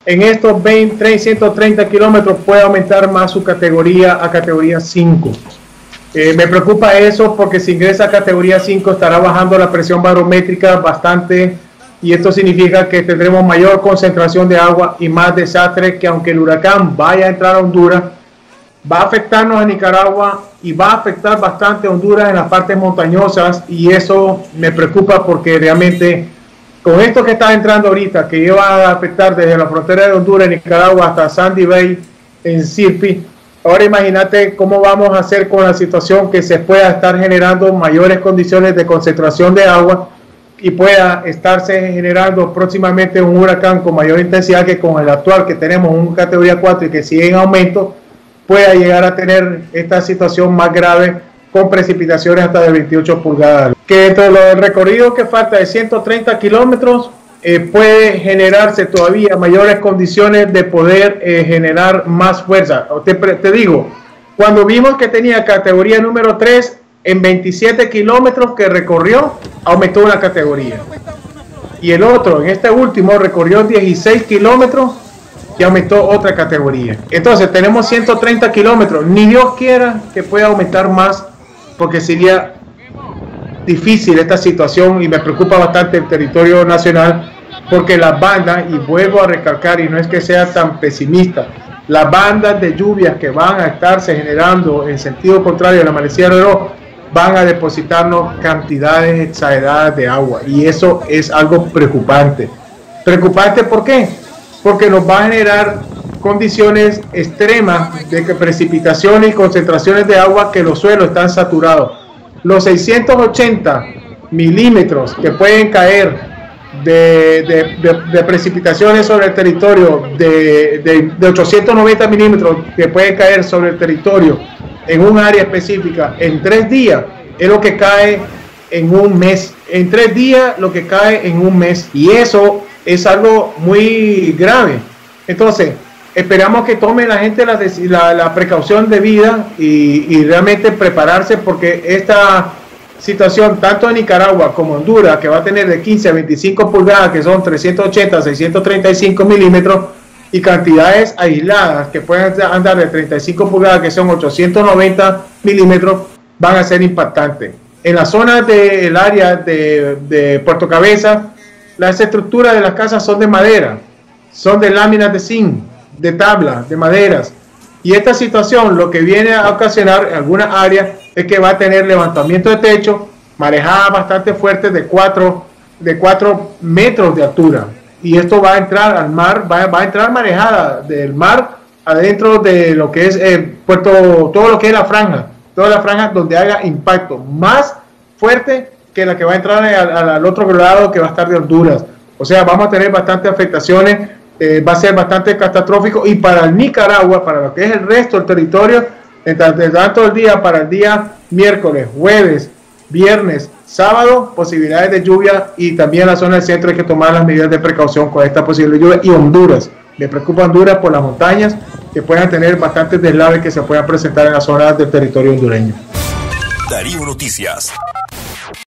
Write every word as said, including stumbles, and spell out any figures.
en estos veinte, ciento treinta kilómetros puede aumentar más su categoría a categoría cinco. Eh, me preocupa eso porque si ingresa a categoría cinco estará bajando la presión barométrica bastante, y esto significa que tendremos mayor concentración de agua y más desastre, que aunque el huracán vaya a entrar a Honduras, va a afectarnos a Nicaragua y va a afectar bastante a Honduras en las partes montañosas, y eso me preocupa porque realmente con esto que está entrando ahorita, que iba a afectar desde la frontera de Honduras y Nicaragua hasta Sandy Bay en Sirpi, ahora imagínate cómo vamos a hacer con la situación que se pueda estar generando mayores condiciones de concentración de agua y pueda estarse generando próximamente un huracán con mayor intensidad que con el actual que tenemos, un categoría cuatro y que sigue en aumento, pueda llegar a tener esta situación más grave con precipitaciones hasta de veintiocho pulgadas. Que dentro del recorrido que falta de ciento treinta kilómetros eh, puede generarse todavía mayores condiciones de poder eh, generar más fuerza. Te, te digo, cuando vimos que tenía categoría número tres, en veintisiete kilómetros que recorrió, aumentó una categoría. Y el otro, en este último, recorrió dieciséis kilómetros y aumentó otra categoría. Entonces tenemos ciento treinta kilómetros. Ni Dios quiera que pueda aumentar más, porque sería difícil esta situación y me preocupa bastante el territorio nacional, porque las bandas, y vuelvo a recalcar, y no es que sea tan pesimista, las bandas de lluvias que van a estarse generando en sentido contrario a la amanecida de Oro van a depositarnos cantidades exageradas de agua, y eso es algo preocupante. ¿Preocupante por qué? Porque nos va a generar condiciones extremas de precipitaciones y concentraciones de agua, que los suelos están saturados. Los seiscientos ochenta milímetros que pueden caer de, de, de, de precipitaciones sobre el territorio, de, de, de ochocientos noventa milímetros que pueden caer sobre el territorio en un área específica en tres días, es lo que cae en un mes. En tres días lo que cae en un mes, y eso es algo muy grave. Entonces esperamos que tome la gente la, la, la precaución debida y, y realmente prepararse, porque esta situación, tanto en Nicaragua como Honduras, que va a tener de quince a veinticinco pulgadas, que son trescientos ochenta a seiscientos treinta y cinco milímetros, y cantidades aisladas que pueden andar de treinta y cinco pulgadas, que son ochocientos noventa milímetros, van a ser impactantes. En la zona del área de, de Puerto Cabeza, las estructuras de las casas son de madera, son de láminas de zinc, de tabla, de maderas, y esta situación lo que viene a ocasionar en algunas áreas es que va a tener levantamiento de techo, marejadas bastante fuertes de cuatro metros de altura, y esto va a entrar al mar, va, va a entrar marejada del mar adentro de lo que es el puerto, todo lo que es la franja, toda la franja donde haga impacto más fuerte que la que va a entrar al, al, al otro lado, que va a estar de Honduras. O sea, vamos a tener bastantes afectaciones, eh, va a ser bastante catastrófico, y para el Nicaragua, para lo que es el resto del territorio, de tanto el día para el día miércoles, jueves, viernes, sábado, posibilidades de lluvia, y también la zona del centro hay que tomar las medidas de precaución con esta posible lluvia. Y Honduras, me preocupa Honduras por las montañas, que puedan tener bastantes deslaves que se puedan presentar en las zonas del territorio hondureño. Darío Noticias.